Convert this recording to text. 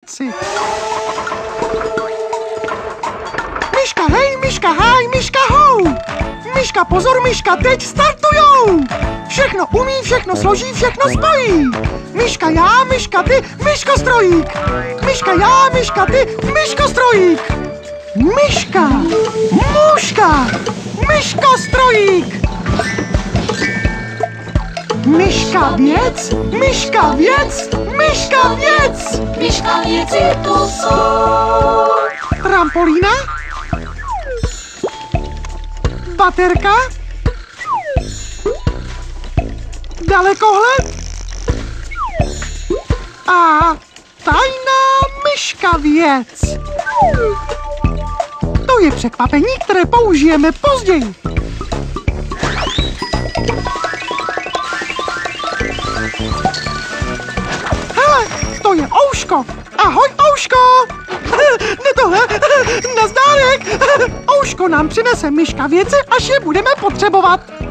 věci. Myška hej, myška háj, myška hou. Myška pozor, myška teď startujou. Všechno umí, všechno složí, všechno spojí. Myška já, myška ty, myškostrojík. Myška já, myška ty, myškostrojík. Myška, muška, myškostrojík. Myška věc, myška věc, myška věc. Myška věci tu jsou. Trampolína, baterka, dalekohled a tajná myška věc. To je překvapení, které použijeme později. Hele, to je ouško. Ahoj, ouško. Ne tohle, nazdárek. Ouško nám přinese myška věci, až je budeme potřebovat.